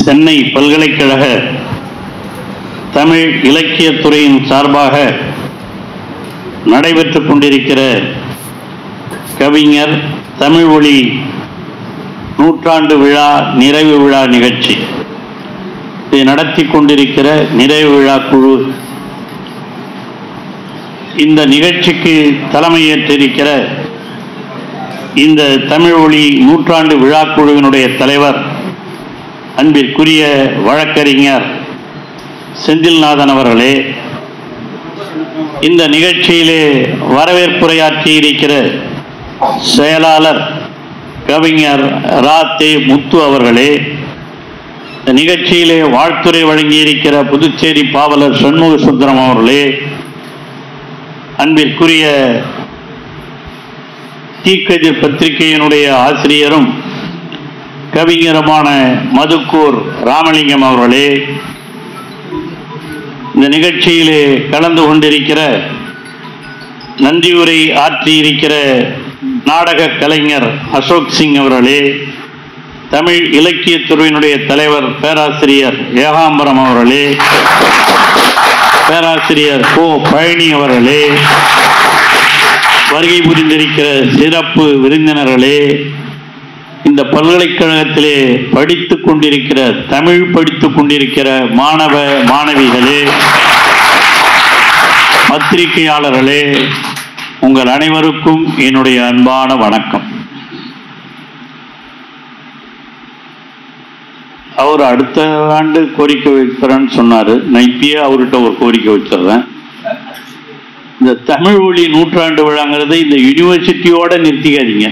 சென்னை பல்கலைக்கழக தமிழ் இலக்கியத்துறையின் சார்பாக நடைபெற்றுக் கொண்டிருக்கிற கவிஞர் தமிழ் ஒளி நூற்றாண்டு விழா நிறைவு விழா நிகழ்ச்சி இதை நடத்தி கொண்டிருக்கிற நிறைவு விழா குழு, இந்த நிகழ்ச்சிக்கு தலைமையேற்றிருக்கிற இந்த தமிழ் ஒளி நூற்றாண்டு விழா குழுவினுடைய தலைவர் அன்பிற்குரிய வழக்கறிஞர் செந்தில்நாதன் அவர்களே, இந்த நிகழ்ச்சியிலே வரவேற்புரையாற்றி இருக்கிற செயலாளர் கவிஞர் ரா.தே. முத்து அவர்களே, இந்த நிகழ்ச்சியிலே வாழ்த்துரை வழங்கியிருக்கிற புதுச்சேரி பாவலர் சண்முக சுந்தரம் அவர்களே, அன்பிற்குரிய தீக்கதிர் பத்திரிகையினுடைய ஆசிரியரும் கவிஞருமான மதுக்கூர் ராமலிங்கம் அவர்களே, இந்த நிகழ்ச்சியிலே கலந்து கொண்டிருக்கிற நன்றியுரை ஆற்றியிருக்கிற நாடக கலைஞர் அசோக் சிங் அவர்களே, தமிழ் இலக்கியத்துறையினுடைய தலைவர் பேராசிரியர் ஏகாம்பரம் அவர்களே, பேராசிரியர் கோ பழனி அவர்களே, வருகை புரிந்திருக்கிற சிறப்பு விருந்தினர்களே, இந்த பல்கலைக்கழகத்திலே படித்துக் கொண்டிருக்கிற தமிழ் படித்துக் கொண்டிருக்கிற மாணவ மாணவிகளே, பத்திரிகையாளர்களே, உங்கள் அனைவருக்கும் என்னுடைய அன்பான வணக்கம். அவர் அடுத்த ஆண்டு கோரிக்கை வைக்கிறேன்னு சொன்னாரு. நான் இப்பயே அவர்கிட்ட ஒரு கோரிக்கை வச்சிடுறேன். இந்த தமிழ் ஒளி நூற்றாண்டு விழாங்கிறத இந்த யூனிவர்சிட்டியோட நிறுத்திக்காதீங்க.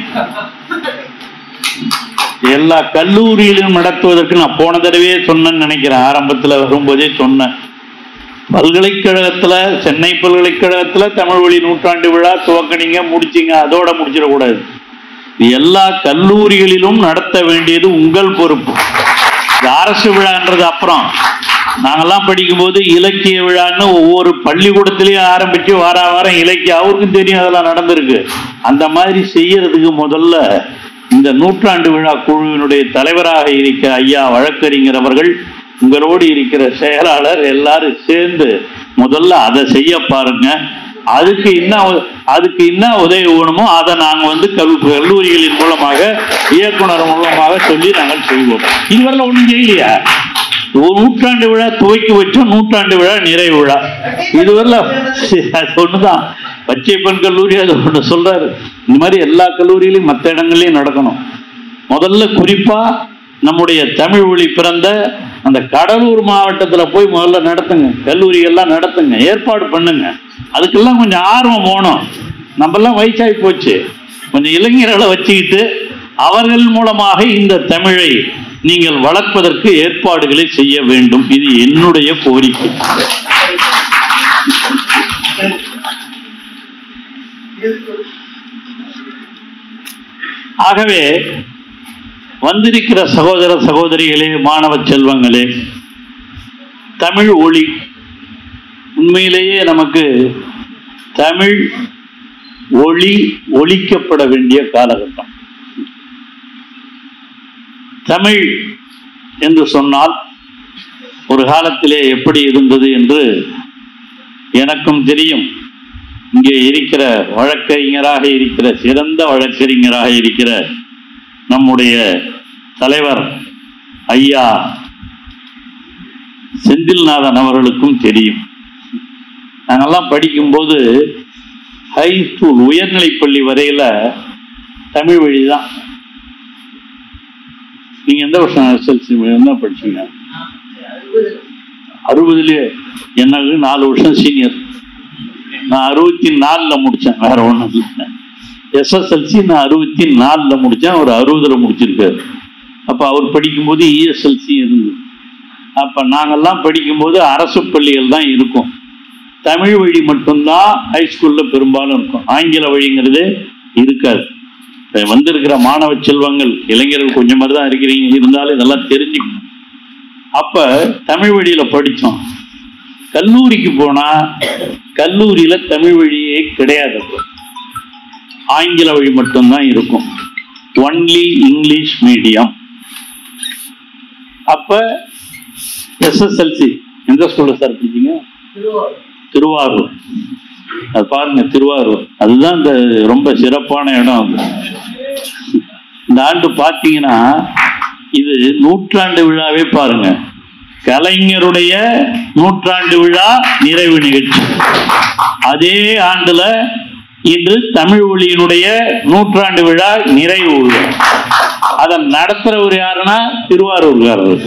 எல்லா கல்லூரியிலும் நடத்துவதற்கு நான் போன தடவையே சொன்னேன்னு நினைக்கிறேன். ஆரம்பத்தில் வரும்போதே சொன்னேன். பல்கலைக்கழகத்தில், சென்னை பல்கலைக்கழகத்தில் தமிழ் ஒளி நூற்றாண்டு விழா துவக்கினீங்க, முடிச்சிங்க, அதோட முடிச்சிடக்கூடாது. எல்லா கல்லூரிகளிலும் நடத்த வேண்டியது உங்கள் பொறுப்பு. அரசு விழான்றது அப்புறம். நாங்கெல்லாம் படிக்கும்போது இலக்கிய விழான்னு ஒவ்வொரு பள்ளிக்கூடத்திலையும் ஆரம்பிச்சு வாரம் இலக்கியம், அவருக்கும் தெரியும் அதெல்லாம் நடந்திருக்கு. அந்த மாதிரி செய்யறதுக்கு முதல்ல இந்த நூற்றாண்டு விழா குழுவினுடைய தலைவராக இருக்கிற ஐயா வழக்கறிஞர் அவர்கள், உங்களோடு இருக்கிற செயலாளர் எல்லாரும் சேர்ந்து முதல்ல அதை செய்ய பாருங்க. அதுக்கு என்ன உதவி வேணுமோ அதை நாங்கள் கல்லூரிகளின் மூலமாக, இயக்குனர் மூலமாக சொல்லி நாங்கள் செய்வோம். இதுவரை ஒன்றும் செய்யலையா? நூற்றாண்டு விழா துவக்கி வச்சோம், நூற்றாண்டு விழா நிறைவு விழா, இதுவரை ஒண்ணுதான். பச்சைப்பன் கல்லூரி அது ஒன்று சொல்றாரு. இந்த மாதிரி எல்லா கல்லூரியிலையும் மற்ற இடங்கள்லையும் நடக்கணும். முதல்ல குறிப்பா நம்முடைய தமிழ் ஒளி பிறந்த அந்த கடலூர் மாவட்டத்தில் போய் முதல்ல நடத்துங்க, கல்லூரிகள்லாம் நடத்துங்க, ஏற்பாடு பண்ணுங்க. அதுக்கெல்லாம் கொஞ்சம் ஆர்வம் போகணும். நம்மெல்லாம் வயசாகி போச்சு. கொஞ்சம் இளைஞர்களை வச்சுக்கிட்டு அவர்கள் மூலமாக இந்த தமிழை நீங்கள் வளர்ப்பதற்கு ஏற்பாடுகளை செய்ய வேண்டும். இது என்னுடைய கோரிக்கை. ஆகவே வந்திருக்கிற சகோதர சகோதரிகளே, மாணவ செல்வங்களே, தமிழ் ஒளி உண்மையிலேயே நமக்கு தமிழ் ஒளி ஒலிக்கப்பட வேண்டிய காலகட்டம். தமிழ் என்று சொன்னால் ஒரு காலத்திலே எப்படி இருந்தது என்று எனக்கும் தெரியும். இங்கே இருக்கிற வழக்கறிஞராக இருக்கிற, சிறந்த வழக்கறிஞராக இருக்கிற நம்முடைய தலைவர் ஐயா செந்தில்நாதன் அவர்களுக்கும் தெரியும். நாங்கெல்லாம் படிக்கும்போது ஹை ஸ்கூல், உயர்நிலைப்பள்ளி வரையில தமிழ் வழி தான். நீங்க எந்த வருஷம் எஸ்எல்சி என்ன படிச்சீங்க? 60லே. எனக்கு 4 வருஷம் சீனியர். நான் 64ல் முடித்தேன், வேற ஒன்றும் இல்லை. எஸ்எஸ்எல்சி நான் 64ல் முடித்தேன், அவர் 60ல் முடிச்சிருக்காரு. அப்போ அவர் படிக்கும்போது இஎஸ்எல்சி இருந்தது. அப்போ நாங்கள்லாம் படிக்கும்போது அரசு பள்ளிகள் தான் இருக்கும். தமிழ் வழி மட்டும்தான் ஹைஸ்கூலில் பெரும்பாலும் இருக்கும். ஆங்கில வழிங்கிறதே இருக்காது. வந்திருக்கிற மாணவ செல்வங்கள், இளைஞர்கள் கொஞ்சம் மாதிரி தான் இருக்கிறீங்க, இருந்தாலும் இதெல்லாம் தெரிஞ்சுக்கணும். அப்போ தமிழ் வழியில் படித்தோம். கல்லூரிக்கு போனால் கல்லூரியில் தமிழ் வழியே கிடையாது, ஆங்கில வழி மட்டும்தான் இருக்கும். Only English medium. அப்ப எஸ்எஸ்எல்சி எந்த ஸ்கூல்ல சார் படிச்சீங்க? திருவாரூர். அது பாருங்க, திருவாரூர் அதுதான் இந்த ரொம்ப சிறப்பான இடம். அது இந்த ஆண்டு பார்த்தீங்கன்னா இது நூற்றாண்டு விழாவே பாருங்க, கலைஞருடைய நூற்றாண்டு விழா நிறைவு நிகழ்ச்சி. அதே ஆண்டுல இன்று தமிழ் ஒளியினுடைய நூற்றாண்டு விழா நிறைவு விழா. அதை நடத்துறவர் யாருன்னா திருவாரூர்காரர்.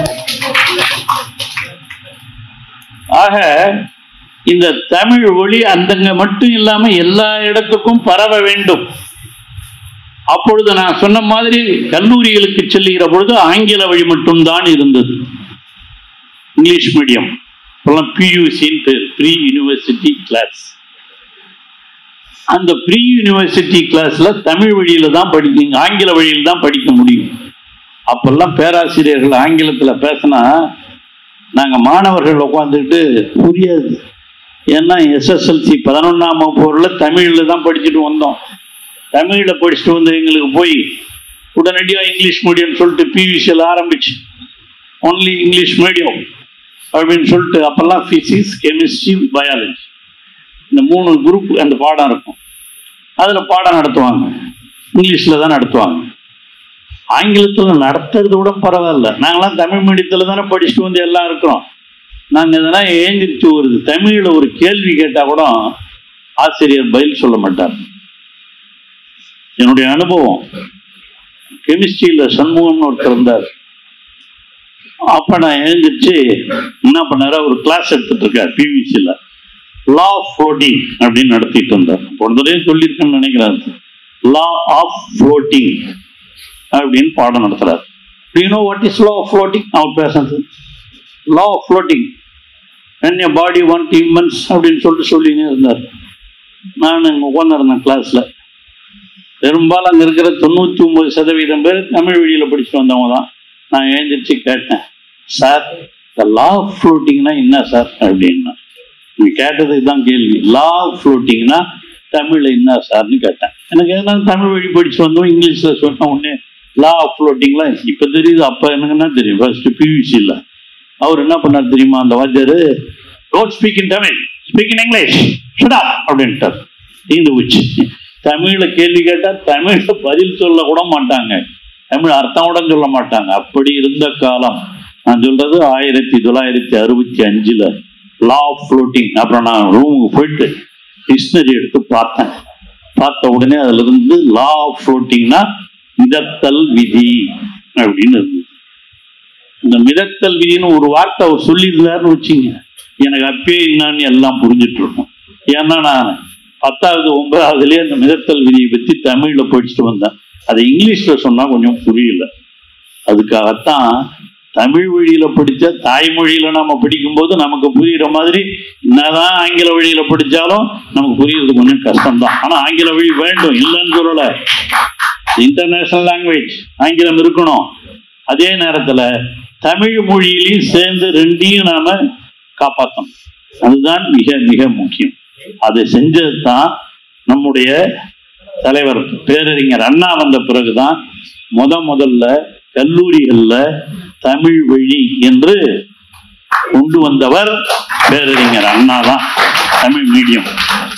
ஆக இந்த தமிழ் ஒளி அந்தங்க மட்டும் இல்லாம எல்லா இடத்துக்கும் பரவ வேண்டும். அப்பொழுது நான் சொன்ன மாதிரி கல்லூரிகளுக்கு செல்லுகிற பொழுது ஆங்கில வழி மட்டும்தான் இருந்தது. இங்கிலீஷ் மீடியம், பியூசின்னு பேர், ப்ரீ யூனிவர்சிட்டி கிளாஸ். அந்த ப்ரீ யூனிவர்சிட்டி கிளாஸ்ல தமிழ் வழியில தான் படிக்க, ஆங்கில வழியில் தான் படிக்க முடியும். அப்பெல்லாம் பேராசிரியர்கள் ஆங்கிலத்துல பேசினா நாங்க மாணவர்கள் உட்காந்துக்கிட்டு புரியாது. ஏன்னா எஸ்எஸ்எல்சி 11ஆம் வகுப்புல தமிழ்ல தான் படிச்சுட்டு வந்தோம். தமிழ்ல படிச்சுட்டு வந்து எங்களுக்கு போய் உடனடியாக இங்கிலீஷ் மீடியம் சொல்லிட்டு பிவிசியில் ஆரம்பிச்சு ஒன்லி இங்கிலீஷ் மீடியம் அப்படின்னு சொல்லிட்டு அப்பெல்லாம் பிசிக்ஸ், கெமிஸ்ட்ரி, பயாலஜி இந்த 3 குரூப் அந்த பாடம் இருக்கும். அதுல பாடம் நடத்துவாங்க, இங்கிலீஷ்ல தான் நடத்துவாங்க. ஆங்கிலத்துல நடத்துறது கூட பரவாயில்ல. நாங்களாம் தமிழ் மீடியத்துல தானே படிச்சுட்டு வந்து எல்லாம் இருக்கிறோம். நாங்க இதெல்லாம் ஏந்திரிச்சு வருது. தமிழ்ல ஒரு கேள்வி கேட்டா கூட ஆசிரியர் பதில் சொல்ல மாட்டார். என்னுடைய அனுபவம், கெமிஸ்ட்ரியில சண்முகம்னு ஒருத்தர் இருந்தார். அப்ப நான் எழுந்திரிச்சு என்ன பண்ணாரு, ஒரு கிளாஸ் எடுத்துட்டு இருக்கார் பிவிசியில, லா ஆஃப் ஃப்ளோட்டிங் அப்படின்னு நடத்திட்டு இருந்தார். ஒரு சொல்லியிருக்கேன்னு நினைக்கிறாரு, லா ஆஃப் ஃப்ளோட்டிங் அப்படின்னு பாடம் நடத்துறாரு. Do you know what is law of floating? அவர் பேசுறது law of floating when a body want immense அப்படின்னு சொல்லினே இருந்தார். நான் உட்காந்துருந்தேன் கிளாஸ்ல. பெரும்பாலும் அங்க இருக்கிற 99% பேர் தமிழ் வழியில படிச்சுட்டு வந்தவங்க தான். நான் எழுந்திரிச்சு கேட்டேன், சார் இந்த லா ஆஃப் ஃப்ளோட்டிங்னா என்ன சார் அப்படின்னா. நீங்க கேட்டதுக்கு தான் கேள்வி, லா ஆஃப் ஃப்ளோட்டிங்னா தமிழ்ல என்ன சார்னு கேட்டேன். எனக்கு எல்லாம் தமிழ் வழி படிச்சு வந்தோம், இங்கிலீஷ்ல சொன்ன உடனே லா ஆஃப் ஃப்ளோட்டிங்லாம் இப்ப தெரியுது. அப்ப எனக்கு என்ன தெரியும், ஃபர்ஸ்ட் பிவிசியில் அவர் என்ன பண்ணார் தெரியுமா, அந்த வாத்தியாரு, don't speak in Tamil, speak in English, shut up அப்படின்ட்டார். தீந்து போச்சு. தமிழ்ல கேள்வி கேட்டா தமிழ்ல பதில் சொல்ல கூட மாட்டாங்க, தமிழ் அர்த்தம் கூட சொல்ல மாட்டாங்க. அப்படி இருந்த காலம். நான் சொல்றது 1965 லா ஆஃப் ஃப்ளோட்டிங். அப்புறம் நான் ரூமுக்கு போயிட்டு டிக்ஷனரி எடுத்து பார்த்தேன். பார்த்த உடனே அதுல இருந்து லா ஆஃப் ஃப்ளோட்டிங்னா மிதத்தல் விதி அப்படின்னு இருந்தது. இந்த மிதத்தல் விதின்னு ஒரு வார்த்தை அவர் சொல்லியிருந்தாருன்னு வச்சுங்க, எனக்கு அப்பயே என்னன்னு எல்லாம் புரிஞ்சுட்டு இருக்கும். ஏன்னா நான் 10வது 9வதுலயே அந்த மிதத்தல் விதியை பற்றி தமிழ்ல படிச்சுட்டு வந்தேன். அதை இங்கிலீஷ்ல சொன்னா கொஞ்சம் புரியல. அதுக்காகத்தான் தமிழ் வழியில படிச்ச தாய்மொழியில நாம படிக்கும்போது நமக்கு புரியுற மாதிரி, என்னதான் ஆங்கில வழியில படிச்சாலும் நமக்கு புரியுறது கொஞ்சம் கஷ்டம்தான். ஆனா ஆங்கில வழி வேண்டும், இல்லைன்னு சொல்லல. இன்டர்நேஷனல் லாங்குவேஜ் ஆங்கிலம் இருக்கணும். அதே நேரத்துல தமிழ் மொழியிலையும் சேர்ந்து ரெண்டையும் நாம காப்பாற்றணும். அதுதான் மிக மிக முக்கியம். அதை செஞ்சது தான் நம்முடைய தலைவர் பேரறிஞர் அண்ணா. வந்த பிறகுதான் முதல்ல கல்லூரிகள்ல தமிழ் வழி என்று கொண்டு வந்தவர் பேரறிஞர் அண்ணா தான். தமிழ் மீடியம்.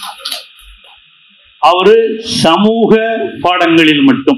அவரு சமூக பாடங்களில் மட்டும்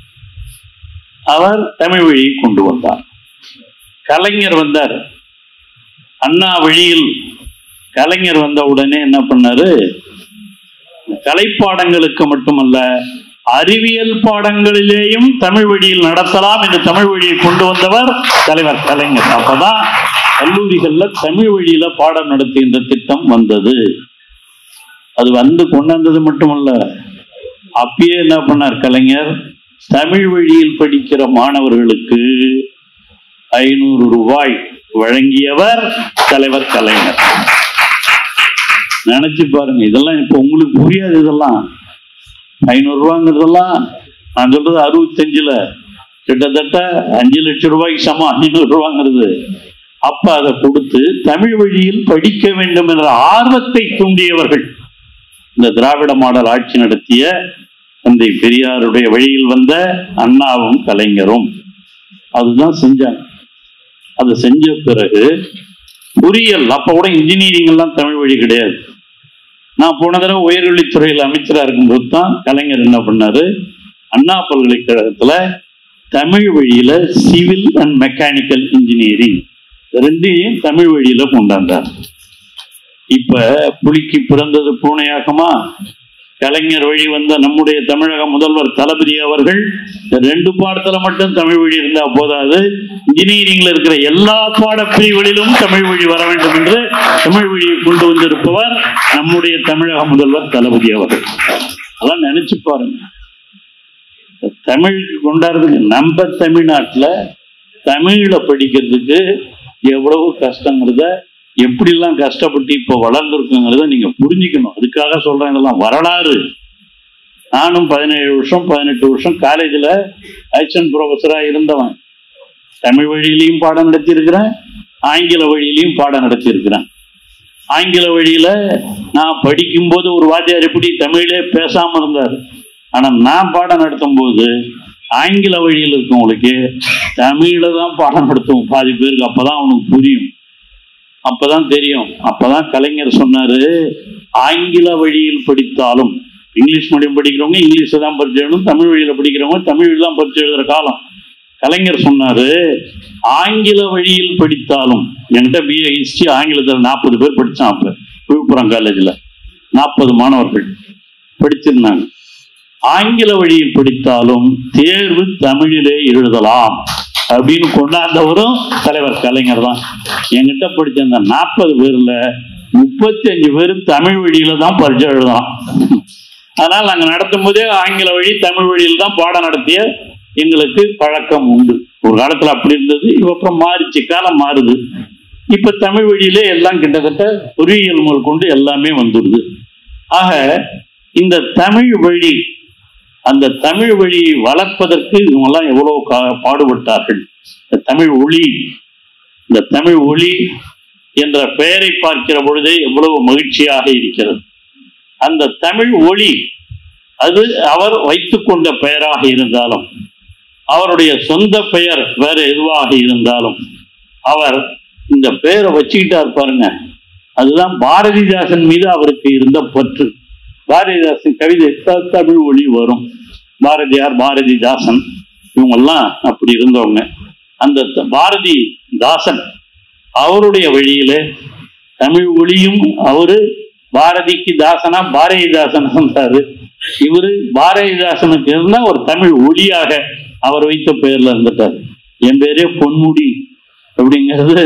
அவர் தமிழ் வழியை கொண்டு வந்தார். கலைஞர் வந்தார். அண்ணா வழியில் கலைஞர் வந்த உடனே என்ன பண்ணாரு, கலைப்பாடங்களுக்கு மட்டுமல்ல அறிவியல் பாடங்களிலேயும் தமிழ் வழியில் நடத்தலாம் என்று தமிழ் வழியை கொண்டு வந்தவர் தலைவர் கலைஞர். அப்பதான் கல்லூரிகள்ல தமிழ் வழியில பாடம் நடத்துகின்ற திட்டம் வந்தது. அது கொண்டு வந்தது மட்டுமல்ல, அப்பயே என்ன பண்ணார் கலைஞர், தமிழ் வழியில் படிக்கிற மாணவர்களுக்கு 500 ரூபாய் வழங்கியவர் தலைவர் கலைஞர். நினைச்சு பாருங்க. இதெல்லாம் இப்ப உங்களுக்கு புரியாது. இதெல்லாம் 500 ரூபாங்கிறதெல்லாம் நான் சொல்றது 65ல கிட்டத்தட்ட 5 லட்சம் ரூபாய்க்கு சமம் 500 ரூபாங்கிறது. அப்ப அதை கொடுத்து தமிழ் வழியில் படிக்க வேண்டும் என்ற ஆர்வத்தை தூண்டியவர்கள் இந்த திராவிட மாடல் ஆட்சி நடத்திய தந்தை பெரியாருடைய வழியில் வந்த அண்ணாவும் கலைஞரும். அதுதான் செஞ்சாங்க. அதை செஞ்ச பிறகு பொறியியல், அப்ப கூட இன்ஜினியரிங் எல்லாம் தமிழ் வழி கிடையாது. நான் போன தடவை உயர்கல்வித்துறையில் அமைச்சராக இருக்கும்போது தான் கலைஞர் என்ன பண்ணாரு, அண்ணா பல்கலைக்கழகத்துல தமிழ் வழியில சிவில் அண்ட் மெக்கானிக்கல் இன்ஜினியரிங் ரெண்டையும் தமிழ் வழியில கொண்டாந்தார். இப்ப புலிக்கு பிறந்தது பூனையாகமா, கலைஞர் வழி வந்த நம்முடைய தமிழக முதல்வர் தளபதி அவர்கள் ரெண்டு பாடத்துல மட்டும் தமிழ் வழி இருந்தா போதாது, இன்ஜினியரிங்ல இருக்கிற எல்லா பாடப்பிரிவுகளிலும் தமிழ் வழி வர வேண்டும் என்று தமிழ் வழியை கொண்டு வந்திருப்பவர் நம்முடைய தமிழக முதல்வர் தளபதி அவர்கள். அதெல்லாம் நினைச்சு பாருங்க, தமிழ் கொண்டாடுறதுக்கு. நம்ம தமிழ்நாட்டுல தமிழ்ல படிக்கிறதுக்கு எவ்வளவு கஷ்டங்கிறத, எப்படிலாம் கஷ்டப்பட்டு இப்ப வளர்ந்துருக்குங்கிறத நீங்க புரிஞ்சுக்கணும். அதுக்காக சொல்றேன், இதெல்லாம் வரலாறு. நானும் 17 வருஷம் 18 வருஷம் காலேஜில் அசிஸ்டன்ட் ப்ரொஃபஸரா இருந்தவன். தமிழ் வழியிலையும் பாடம் நடத்தி இருக்கிறேன், ஆங்கில வழியிலையும் பாடம் நடத்தி இருக்கிறேன். ஆங்கில வழியில நான் படிக்கும்போது ஒரு வாத்தியார் எப்படி தமிழே பேசாம இருந்தார், ஆனா நான் பாடம் நடத்தும் போது ஆங்கில வழியில் இருக்கவங்களுக்கு தமிழ்ல தான் பாடம் நடத்துவோம். பாதி பேருக்கு அப்பதான் அவனுக்கு புரியும், அப்பதான் தெரியும். அப்பதான் கலைஞர் சொன்னாரு, ஆங்கில வழியில் படித்தாலும், இங்கிலீஷ் மீடியம் படிக்கிறவங்க இங்கிலீஷை தான் பரிச்சை எழுதணும், தமிழ் வழியில படிக்கிறவங்க தமிழ் வழி தான் பரிச்சை எழுதுற காலம். கலைஞர் சொன்னாரு, ஆங்கில வழியில் படித்தாலும், என்கிட்ட பிஏ ஹிஸ்டரி ஆங்கிலத்தில் 40 பேர் படிச்சான். அப்ப விழுப்புரம் காலேஜில் 40 மாணவர்கள் படிச்சிருந்தாங்க. ஆங்கில வழியில் படித்தாலும் தேர்வு தமிழிலே எழுதலாம் அப்படின்னு கொண்டாந்தவரும் தலைவர் கலைஞர் தான். என்கிட்ட படிச்ச அந்த 40 பேர்ல 35 பேர் தமிழ் வழியில தான் பரிட்சை எழுதலாம். அதனால் நாங்கள் நடத்தும் போதே ஆங்கில வழி தமிழ் வழியில் தான் பாடம் நடத்திய எங்களுக்கு பழக்கம் உண்டு. ஒரு காலத்துல அப்படி இருந்தது, இப்ப அப்புறம் மாறிச்சு, காலம் மாறுது. இப்ப தமிழ் வழியிலே எல்லாம் கிட்டத்தட்ட பொறியியல் முதல் கொண்டு எல்லாமே வந்துடுது. ஆக இந்த தமிழ் வழி, அந்த தமிழ் வழியை வளர்ப்பதற்கு இவங்கெல்லாம் எவ்வளவு பாடுபட்டார்கள். இந்த தமிழ் ஒளி, இந்த தமிழ் ஒளி என்ற பெயரை பார்க்கிற பொழுதே எவ்வளவு மகிழ்ச்சியாக இருக்கிறது. அந்த தமிழ் ஒளி அது அவர் வைத்துக் கொண்ட பெயராக இருந்தாலும், அவருடைய சொந்த பெயர் வேற எதுவாக இருந்தாலும், அவர் இந்த பெயரை வச்சுக்கிட்டார் பாருங்க. அதுதான் பாரதிதாசன் மீது அவருக்கு இருந்த பற்று. பாரதிதாசன் கவிதை தமிழ் ஒளி வரும், பாரதியார் பாரதிதாசன் இவங்கெல்லாம் அப்படி இருந்தவங்க. அந்த பாரதிதாசன் அவருடைய வழியில தமிழ் ஒளியும், அவரு பாரதிக்கு தாசனா பாரதிதாசன் இருந்தாரு. இவரு பாரதிதாசனுக்கு இருந்தா ஒரு தமிழ் ஒளியாக அவர் வைத்த பெயர்ல இருந்துட்டார். என் பேரே பொன்முடி அப்படிங்கிறது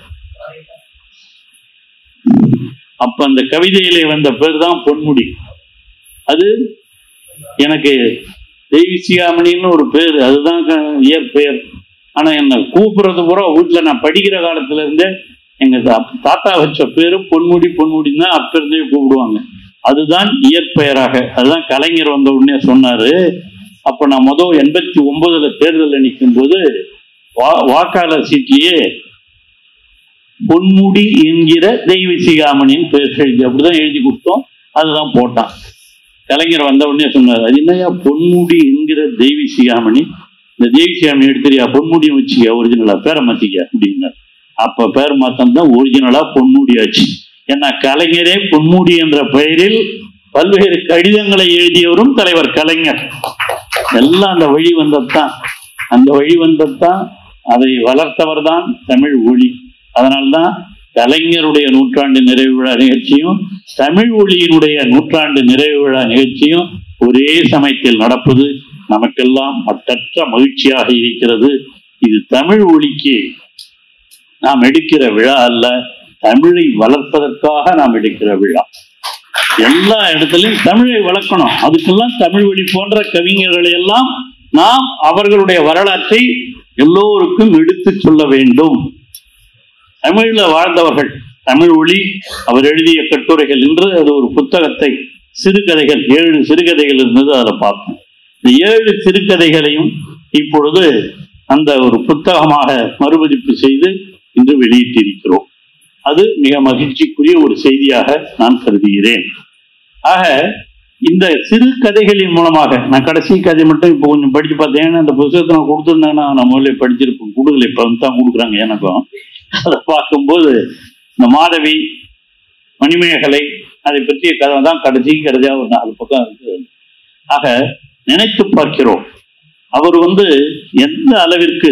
அப்ப அந்த கவிதையிலே வந்த பேர் தான் பொன்முடி. அது எனக்கு தெய்விசிகாமணின்னு ஒரு பேர், அதுதான் இயற்பெயர். ஆனா என்ன கூப்பிடுறது பூரா வீட்டுல நான் படிக்கிற காலத்துல இருந்தே எங்க தாத்தா வச்ச பேரு பொன்முடி, பொன்முடின்னு தான் அப்ப இருந்தே கூப்பிடுவாங்க. அதுதான் இயற்பெயராக. அதுதான் கலைஞர் வந்த உடனே சொன்னாரு. அப்ப நான் 89 தேர்தலில் நிற்கும் போது வாக்காளர் சீட்டியே பொன்முடி என்கிற தெய்வசிகாமணின்னு பேர் எழுதி, அப்படிதான் எழுதி கொடுத்தோம். அதுதான் போட்டான். கலைஞர் வந்த உடனே சொன்னார், அது என்னையா பொன்முடி என்கிற தெய்வசிகாமணி, இந்த தெய்வசிகாமணி எடுத்துறியா, பொன்முடியும் வச்சுக்க, ஒரிஜினலா பேரை மாத்திக்க அப்படின்னார். அப்ப பேர் மாத்தம் தான் ஒரிஜினலா பொன்முடி ஆச்சு. ஏன்னா கலைஞரே பொன்முடி என்ற பெயரில் பல்வேறு கடிதங்களை எழுதியவரும் தலைவர் கலைஞர். எல்லாம் அந்த வழி வந்ததுதான், அந்த வழி வந்ததுதான், அதை வளர்த்தவர் தான் தமிழ் ஒளி. அதனால்தான் கலைஞருடைய நூற்றாண்டு நிறைவு விழா நிகழ்ச்சியும் தமிழ் ஒளியினுடைய நூற்றாண்டு நிறைவு விழா நிகழ்ச்சியும் ஒரே சமயத்தில் நடப்பது நமக்கெல்லாம் மற்றற்ற மகிழ்ச்சியாக இருக்கிறது. இது தமிழ் ஒளிக்கு நாம் எடுக்கிற விழா அல்ல, தமிழை வளர்ப்பதற்காக நாம் எடுக்கிற விழா. எல்லா இடத்துலையும் தமிழை வளர்க்கணும். அதுக்கெல்லாம் தமிழ் வழி போன்ற கவிஞர்களை எல்லாம் நாம் அவர்களுடைய வரலாற்றை எல்லோருக்கும் எடுத்து சொல்ல வேண்டும். தமிழ்ல வாழ்ந்தவர்கள், தமிழ் ஒளி அவர் எழுதிய கட்டுரைகள் என்று அது ஒரு புத்தகத்தை, சிறுகதைகள் 7 சிறுகதைகள் இருந்தது, அதில் பார்த்தோம். இந்த 7 சிறுகதைகளையும் இப்பொழுது அந்த ஒரு புத்தகமாக மறுபதிப்பு செய்து இன்று வெளியிட்டிருக்கிறோம். அது மிக மகிழ்ச்சிக்குரிய ஒரு செய்தியாக நான் கருதுகிறேன். ஆக இந்த சிறு கதைகளின் மூலமாக, நான் கடைசி கதை மட்டும் இப்போ கொஞ்சம் படிச்சு பார்த்தேன். அந்த புத்தகத்தை நான் கொடுத்துருந்தாங்கன்னா நான் முதல்ல படிச்சிருப்பேன். கொடுக்கல, இப்போ தான் கொடுக்குறாங்க எனக்கும். அதை பார்க்கும்போது இந்த மாதவி, மணிமேகலை அதை பற்றிய கதை தான் கடைசி கதையாக ஒரு 4 பக்கம் இருக்கு. ஆக நினைத்து பார்க்கிறோம், அவர் எந்த அளவிற்கு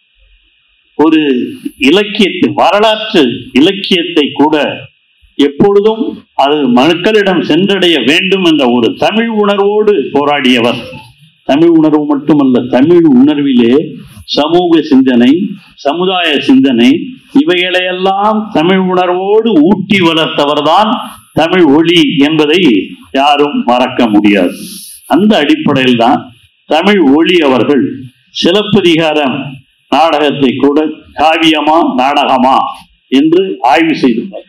ஒரு இலக்கியத்தை, வரலாற்று இலக்கியத்தை கூட எப்பொழுதும் அது மக்களிடம் சென்றடைய வேண்டும் என்ற ஒரு தமிழ் உணர்வோடு போராடியவர். தமிழ் உணர்வு மட்டுமல்ல, தமிழ் உணர்விலே சமூக சிந்தனை, சமுதாய சிந்தனை, இவைகளையெல்லாம் தமிழ் உணர்வோடு ஊட்டி வளர்த்தவர் தான் தமிழ் ஒளி என்பதை யாரும் மறக்க முடியாது. அந்த அடிப்படையில் தான் தமிழ் ஒளி அவர்கள் சிலப்பதிகாரம் நாடகத்தை கூட காவியமா நாடகமா என்று ஆய்வு செய்து பார்த்தார்.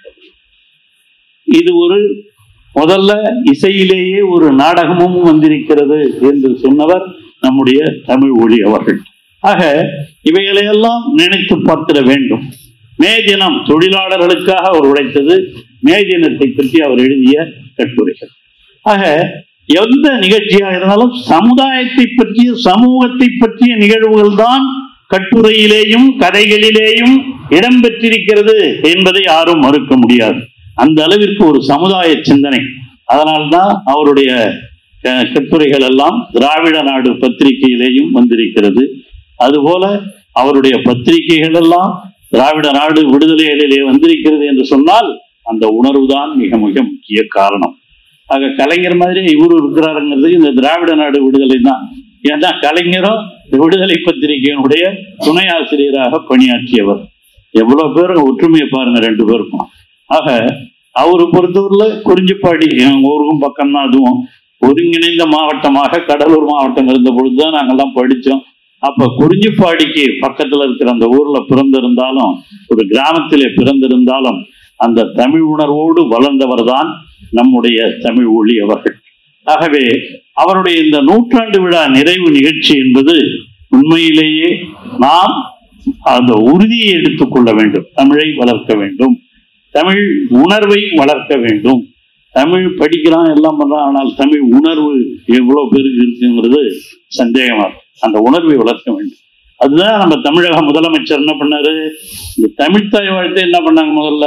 இது ஒரு முதல்ல இசையிலேயே ஒரு நாடகமும் வந்திருக்கிறது என்று சொன்னவர் நம்முடைய தமிழ் ஒளி அவர்கள். ஆக இவைகளையெல்லாம் நினைத்து பார்த்திட வேண்டும். மே தினம் தொழிலாளர்களுக்காக அவர் உழைத்தது, மே தினத்தை பற்றி அவர் எழுதிய கட்டுரைகள். ஆக எந்த நிகழ்ச்சியாக இருந்தாலும் சமுதாயத்தை பற்றிய, சமூகத்தை பற்றிய நிகழ்வுகள் தான் கட்டுரையிலேயும் கதைகளிலேயும் இடம்பெற்றிருக்கிறது என்பதை யாரும் மறுக்க முடியாது. அந்த அளவிற்கு ஒரு சமுதாய சிந்தனை. அதனால்தான் அவருடைய கட்டுரைகள் எல்லாம் திராவிட நாடு பத்திரிகையிலேயும் வந்திருக்கிறது. அதுபோல அவருடைய பத்திரிகைகள் எல்லாம் திராவிட நாடு விடுதலைகளிலே வந்திருக்கிறது என்று சொன்னால் அந்த உணர்வு தான் மிக மிக முக்கிய காரணம். ஆக கலைஞர் மாதிரி இவரு இருக்கிறாருங்கிறது இந்த திராவிட நாடு விடுதலை தான். ஏன்னா கலைஞரும் விடுதலை பத்திரிகையினுடைய துணை ஆசிரியராக பணியாற்றியவர். எவ்வளவு பேர் ஒற்றுமையை பாருங்க 2 பேருக்கும். ஆக அவரு பொறுத்தவரையில குறிஞ்சிப்பாடி ஊருக்கும் பக்கம்தான். அதுவும் ஒருங்கிணைந்த மாவட்டமாக கடலூர் மாவட்டம் இருந்த பொழுதுதான் நாங்கெல்லாம் படித்தோம். அப்ப குறிஞ்சிப்பாடிக்கு பக்கத்துல இருக்கிற அந்த ஊர்ல பிறந்திருந்தாலும், ஒரு கிராமத்திலே பிறந்திருந்தாலும், அந்த தமிழ் உணர்வோடு வளர்ந்தவர் தான் நம்முடைய தமிழ் ஒளி அவர்கள். ஆகவே அவருடைய இந்த 100ஆண்டு விழா நிறைவு நிகழ்ச்சி என்பது உண்மையிலேயே நாம் அந்த உறுதியை எடுத்துக்கொள்ள வேண்டும். தமிழை வளர்க்க வேண்டும், தமிழ் உணர்வை வளர்க்க வேண்டும். தமிழ் படிக்கிறான், எல்லாம் பண்றான், ஆனால் தமிழ் உணர்வு எவ்வளவு பேருக்கு இருக்குங்கிறது சந்தேகமா இருக்கு. அந்த உணர்வை வளர்க்க வேண்டும். அதுதான் நம்ம தமிழக முதலமைச்சர் என்ன பண்ணாரு, இந்த தமிழ்த்தாய் வாழ்த்தை என்ன பண்ணாங்க, முதல்ல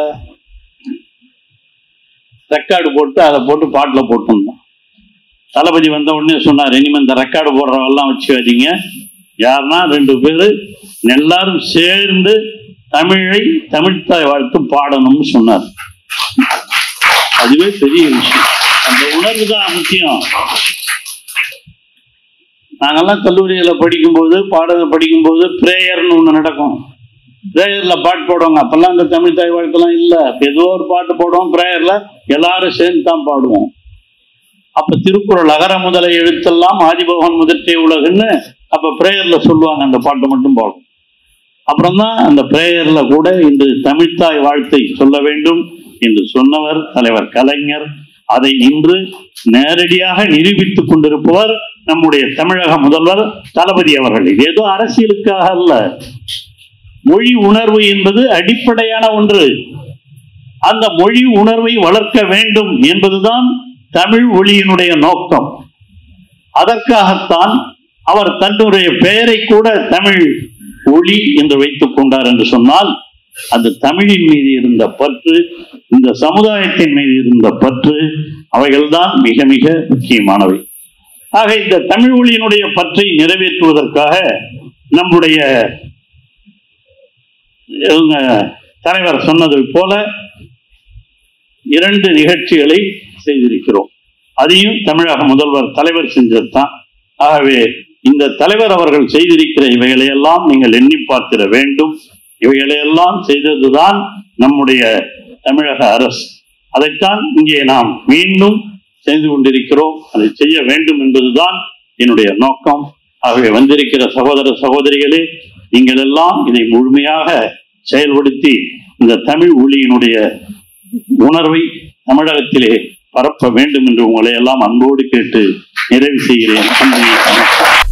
ரெக்கார்டு போட்டு அதை போட்டு பாட்டில் போட்டுருந்தோம். தளபதி வந்த உடனே சொன்னார், இனிமே இந்த ரெக்கார்டு போடுறவெல்லாம் வச்சுக்காதீங்க, யாருன்னா 2 பேர் எல்லாரும் சேர்ந்து தமிழை தமிழ்த்தாய் வாழ்த்து பாடணும்னு சொன்னார். அதுவே பெரிய விஷயம். அந்த உணர்வு தான் முக்கியம். நாங்கெல்லாம் கல்லூரியில படிக்கும்போது படிக்கும்போது பிரேயர்னு ஒண்ணு நடக்கும். பிரேயர்ல பாட்டு போடுவாங்க. அப்பெல்லாம் அந்த தமிழ்த்தாய் வாழ்த்துலாம் இல்ல, ஏதோ ஒரு பாட்டு போடுவோம். பிரேயர்ல எல்லாரும் சேர்ந்து தான் பாடுவோம். அப்ப திருக்குறள் அகர முதல எழுத்தெல்லாம் ஆதிபகவன் முதற்றே உலகுன்னு அப்ப பிரேயர்ல சொல்லுவாங்க. அந்த பாட்டை மட்டும் பாடுவோம். அப்புறம்தான் அந்த பிரேயர்ல கூட இன்று தமிழ்த்தாய் வாழ்த்தை சொல்ல வேண்டும் என்று சொன்னவர் தலைவர் கலைஞர். அதை இன்று நேரடியாக நிரூபித்துக் கொண்டிருப்பவர் நம்முடைய தமிழக முதல்வர் தளபதி அவர்கள். ஏதோ அரசியலுக்காக அல்ல, மொழி உணர்வு என்பது அடிப்படையான ஒன்று. அந்த மொழி உணர்வை வளர்க்க வேண்டும் என்பதுதான் தமிழ் ஒளியினுடைய நோக்கம். அதற்காகத்தான் அவர் தன்னுடைய பெயரை கூட தமிழ் ஒளி என்று வைத்துக் கொண்டார் என்று சொன்னால், அந்த தமிழின் மீது இருந்த பற்று, இந்த சமுதாயத்தின் மீது இருந்த பற்று, அவைகள்தான் மிக மிக முக்கியமானவை. ஆக இந்த தமிழ் ஒளியினுடைய பற்றை நிறைவேற்றுவதற்காக நம்முடைய தலைவர் சொன்னது போல 2 நிகழ்ச்சிகளை செய்திருக்கிறோம். அதையும் தமிழக முதல்வர் தலைவர் செஞ்சதுதான். ஆகவே இந்த தலைவர் அவர்கள் செய்திருக்கிற இவைகளையெல்லாம் நீங்கள் எண்ணி பார்த்திட வேண்டும். இவைகளையெல்லாம் செய்ததுதான் நம்முடைய தமிழக அரசு. அதைத்தான் இங்கே நாம் மீண்டும் செய்து கொண்டிருக்கிறோம். அதை செய்ய வேண்டும் என்பதுதான் என்னுடைய நோக்கம். ஆகவே வந்திருக்கிற சகோதர சகோதரிகளே, நீங்கள் எல்லாம் இதை முழுமையாக செயல்படுத்தி இந்த தமிழ் ஒளியினுடைய உணர்வை தமிழகத்திலே பரப்ப வேண்டும் என்று உங்களை எல்லாம் அன்போடு கேட்டு நிறைவு செய்கிறேன்.